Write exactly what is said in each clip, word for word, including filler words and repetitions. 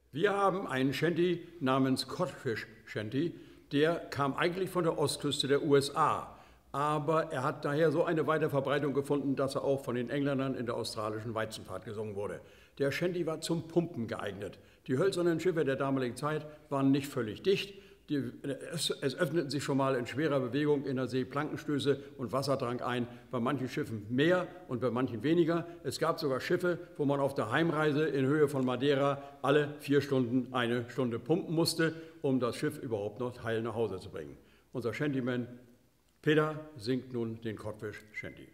Wir haben einen Shanty namens Codfish Shanty, der kam eigentlich von der Ostküste der U S A, aber er hat daher so eine weite Verbreitung gefunden, dass er auch von den Engländern in der australischen Weizenfahrt gesungen wurde. Der Shanty war zum Pumpen geeignet. Die hölzernen Schiffe der damaligen Zeit waren nicht völlig dicht. Die, es, es öffneten sich schon mal in schwerer Bewegung in der See Plankenstöße und Wasserdrang ein, bei manchen Schiffen mehr und bei manchen weniger. Es gab sogar Schiffe, wo man auf der Heimreise in Höhe von Madeira alle vier Stunden eine Stunde pumpen musste, um das Schiff überhaupt noch heil nach Hause zu bringen. Unser Shantyman Peter singt nun den Codfish Shanty.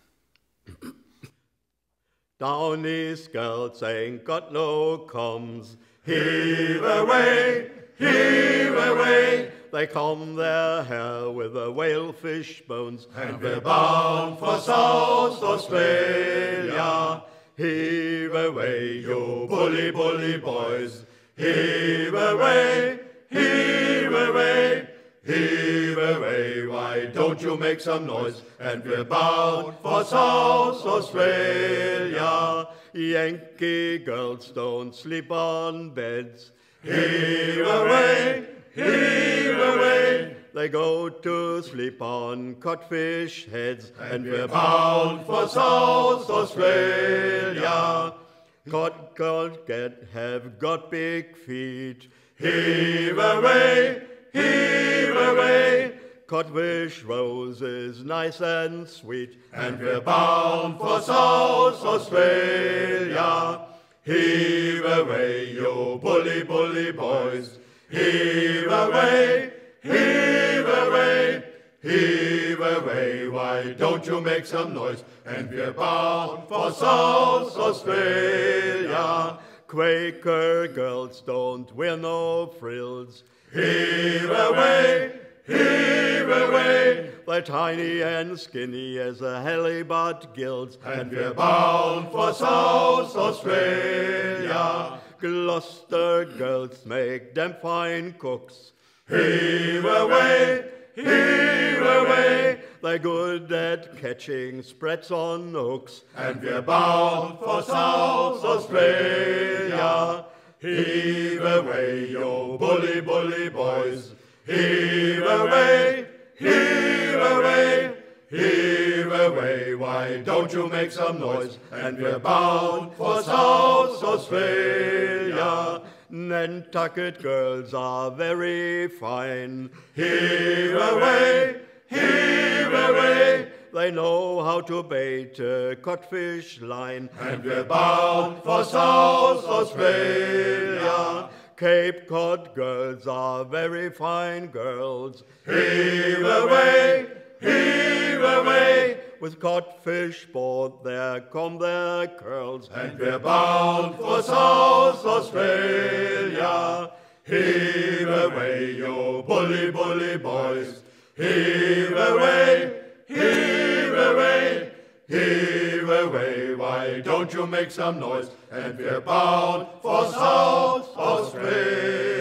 Down East girls ain't got no coms. Heave away, heave away. They comb their hair with the whalefish bones, and we're bound for South Australia. Heave away, you bully, bully boys. Heave away, heave away. Heave away, why don't you make some noise? And we're bound for South Australia. Yankee girls don't sleep on beds. Heave away, heave away. They go to sleep on codfish heads. And we're bound for South Australia. Cod, cod, get, have got big feet. Heave away, heave away. Codfish roses nice and sweet, and we're bound for South Australia. Heave away, you bully, bully boys. Heave away, heave away. Heave away, why don't you make some noise? And we're bound for South Australia. Quaker girls don't wear no frills. Heave away, heave away. They're tiny and skinny as a halibut gills, and we're bound for South Australia. Gloucester girls make them fine cooks. Heave away, heave away. They're good at catching sprats on hooks, and we're bound for South Australia. Heave away, you bully, bully boys. Heave away, heave away. Heave away, why don't you make some noise? And we're bound for South Australia. Nantucket girls are very fine. Heave away, heave away. They know how to bait a codfish line. And we're bound for South Australia. Cape Cod girls are very fine girls. Heave away, heave away. With codfish sport there come their curls. And we're bound for South Australia. Heave away, you bully, bully boys. Heave away, heave away. Heave away, why don't you make some noise? And we're bound for South Australia.